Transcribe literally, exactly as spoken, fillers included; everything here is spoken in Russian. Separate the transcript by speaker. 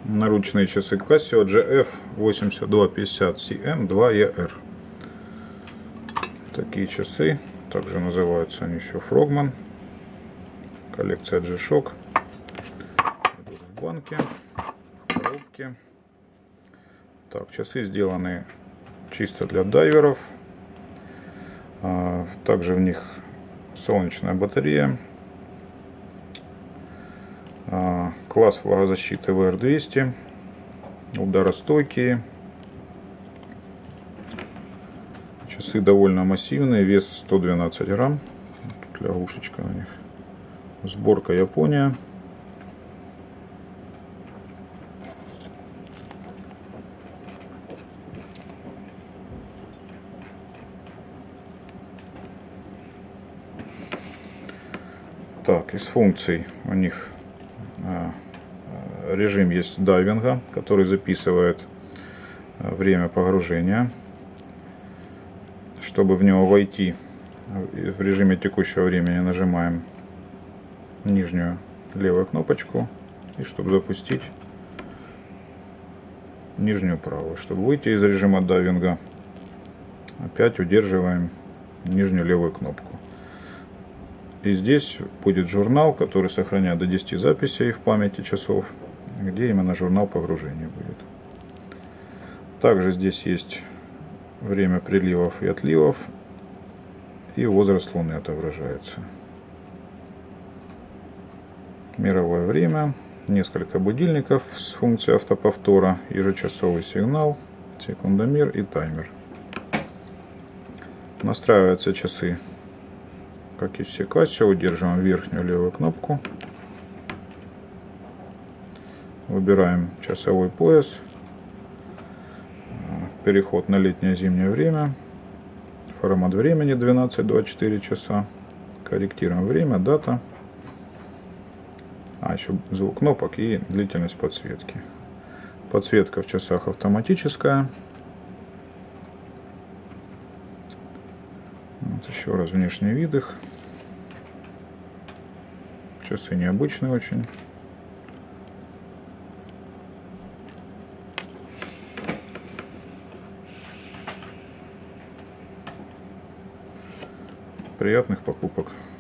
Speaker 1: Наручные часы Casio джи эф восемьдесят два пятьдесят си эм два и эр. Такие часы. Также называются они еще Frogman. Коллекция G-Shock. Идут в банке, в коробке. Так, часы сделаны чисто для дайверов. Также в них солнечная батарея. Класс влагозащиты вэ эр двести. Ударостойкие. Часы довольно массивные, вес сто двенадцать грамм. Тут лягушечка на них. Сборка Япония. Так, из функций у них режим есть дайвинга, который записывает время погружения. Чтобы в него войти, в режиме текущего времени нажимаем нижнюю левую кнопочку, и чтобы запустить, нижнюю правую. Чтобы выйти из режима дайвинга, опять удерживаем нижнюю левую кнопку. И здесь будет журнал, который сохраняет до десяти записей в памяти часов, где именно журнал погружения будет. Также здесь есть время приливов и отливов, и возраст Луны отображается. Мировое время, несколько будильников с функцией автоповтора, ежечасовый сигнал, секундомер и таймер. Настраиваются часы, как и все Casio, удерживаем верхнюю левую кнопку, выбираем часовой пояс, переход на летнее зимнее время, формат времени двенадцать двадцать четыре часа, корректируем время, дата, а еще звук кнопок и длительность подсветки. Подсветка в часах автоматическая. Вот еще раз внешний вид их. Часы необычные очень. Приятных покупок.